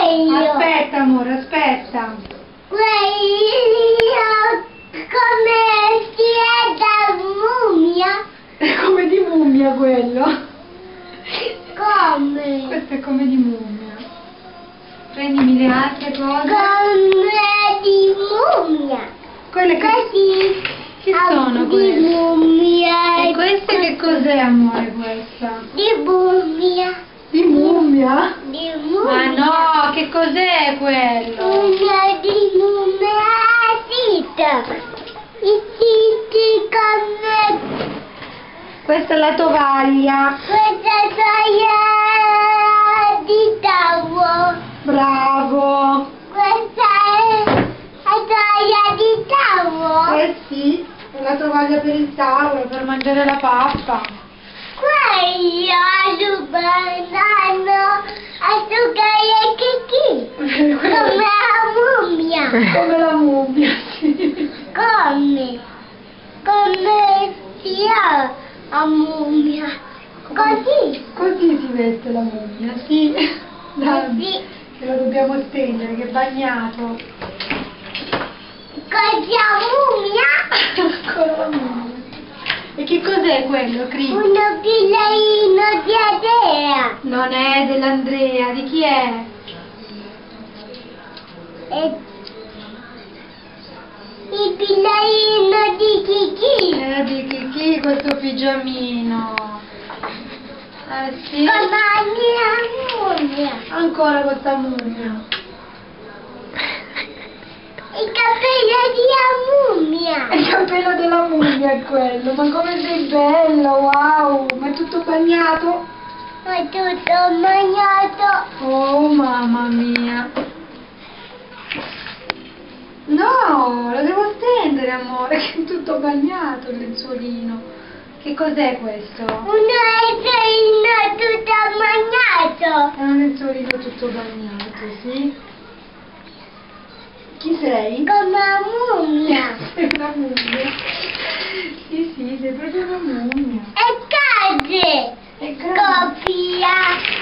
quello. Aspetta, amore, aspetta. Quello come si è da mummia. È come di mummia quello. Come? Questo è come di mummia. Prendimi le altre cose. Come di mummia. Quelle che... Così. Che sono Di queste? mummia. E questa che cos'è, amore, questa? Di mummia. Di mummia? Di Ma mummia. no, che cos'è quello? Mummia di mummia. Zitto. I zitti come... Questa è la tovaglia. Questa toia di tavolo. Bravo. Questa è la toia di tavolo. Sì, è la tovaglia per il tavolo, per mangiare la pappa. Quella è banano a giocare chicchi. Come la mummia. Come la mummia, sì. Come? Come si ha la mummia? Così. Così si veste la mummia, sì. Dai, Così. che lo dobbiamo stendere, che è bagnato. Così la mummia. Ancora la mummia. E che cos'è quello, Cri? Uno pilarino di Adea. Non è dell'Andrea, di chi è? E il pilarino di Kiki. Di chi questo pigiamino? Sì. Come la mia mummia. Ancora questa mummia. Il capello di la mummia. È il capello della mummia è quello, ma come sei bella, wow, ma è tutto bagnato? È tutto bagnato. Oh mamma mia. No, lo devo stendere amore, che è tutto bagnato il lenzuolino. Che cos'è questo? Un lenzuolino tutto bagnato. È un lenzuolino tutto bagnato, sì? Chi sei? Come la mummia. Sei una mummia. Sì, sì, sei proprio una mummia. E cade. E Copia.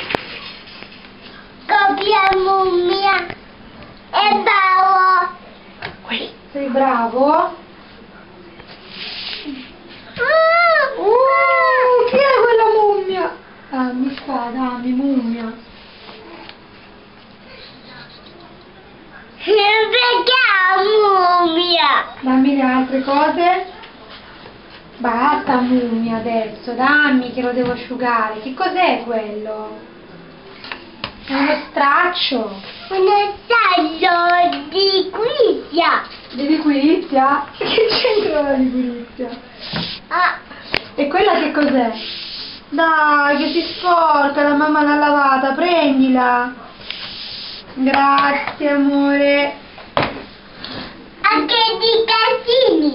Copia mummia. E bravo. sei bravo? Chi è quella mummia? Dammi qua, dammi mummia. Perché la mummia? Dammi le altre cose. Basta mummia adesso, dammi che lo devo asciugare. Che cos'è quello? È uno straccio. Un taglio di guida. Di liquirizia? Che c'entra la liquirizia? Ah, E quella che cos'è? Dai, che si sporca, la mamma l'ha lavata, prendila. Grazie amore. anche di casini.